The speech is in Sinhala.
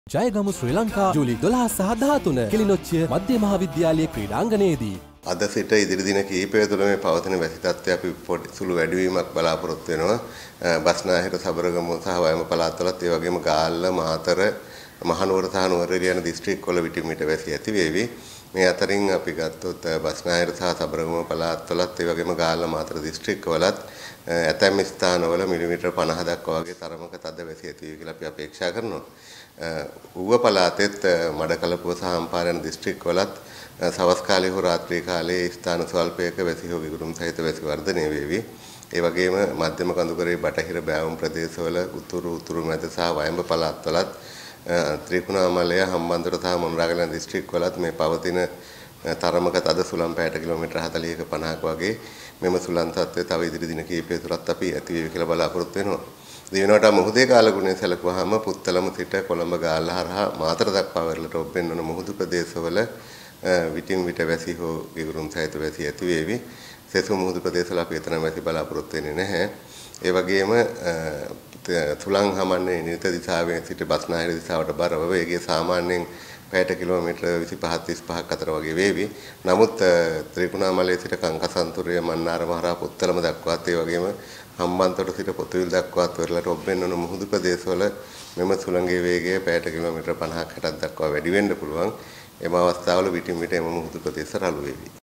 ජයගමු ශ්‍රී ලංකා ජූලි 12 සහ 13 කිලිනොච්චිය මධ්‍ය මහාවිද්‍යාලයේ ක්‍රීඩාංගණයේදී අද සිට ඉදිරි දින කිහිපය තුළ මේ පවතින වැසි තත්ත්වය අපි පොඩි සුළු වැඩිවීමක් බලාපොරොත්තු වෙනවා. බස්නාහිර සබරගමුව සහ වයඹ පළාත්වලත් ඒ වගේම ගාල්ල මාතර මහනුවර සහ නුවරඑළිය යන දිස්ත්‍රික්කවල විටින් විට වැසි ඇති වේවි. මේ අතරින් අපි ගත්තොත් බස්නාහිර සහ සබරගමුව පළාත්වලත් ඒ වගේම ගාල්ල මාතර දිස්ත්‍රික්කවලත් ඇතැම් ස්ථානවල මිලිමීටර් 50 දක්වා වගේ තරමක තද වැසි ඇති වේ කියලා අපි අපේක්ෂා කරනවා. ඌව පළාතෙත් මඩකලපුව සහ අම්පාර යන දිස්ත්‍රික්කවලත් සවස් කාලයේ හෝ රාත්‍රී කාලයේ ස්ථාන ස්වල්පයක වැසි හෝ විගුරුම් සහිත වැසි වර්ධනය වේවි. ඒ වගේම මධ්‍යම කඳුකරේ බටහිර බෑවුම් ප්‍රදේශවල උතුරු මැද සහ වයඹ පළාත්වලත් ත්‍රිකුණාමලය හම්බන්තොට සහ මොණරාගල දිස්ත්‍රික්කවලත් මේ පවතින තරමක තද සුළං පැයට කිලෝමීටර් 40ක 50ක වගේ මෙම සුළං තත්ත්වය තව ඉදිරි දින කිහිපය තුළත් අපි ඇති වේවි කියලා බලාපොරොත්තු වෙනවා. දිනවට මුහුදේ කාලගුණය සැලකුවාම පුත්තලම සිට කොළඹ ගාල්ල හරහා මාතර දක්වා වෙරළට ඔබ්බෙන් වන මුහුදු ප්‍රදේශවල විටින් විට වැසි හෝ ගිගුරුම් සහිත වැසි ඇති වේවි. සෙසු මුහුදු ප්‍රදේශවල අපි එතරම් වැසි බලාපොරොත්තු වෙන්නේ නැහැ. ඒ වගේම තුලං හමන්නේ නිත දිශාවෙන් සිට බස්නාහිර දිශාවට බරව වේගය සාමාන්‍යයෙන් පැයට කිලෝමීටර් 25-35ක් අතර වගේ වේවි. නමුත් ත්‍රිකුණාමලයේ සිට කංකසන්තුරය මන්නාරම හරහා පුත්තලම දක්වාත් ඒ වගේම හම්බන්තොට සිට පොතුවිල් දක්වාත් වෙරළට ඔබ්බෙන් වන මුහුදු ප්‍රදේශවල මෙම සුළඟේ වේගය පැයට කිලෝමීටර් 50-60ක් දක්වා වැඩි වෙන්න පුළුවන්. එම අවස්ථාවල විටින් විට එම මුහුදු ප්‍රදේශ රළු වේවි.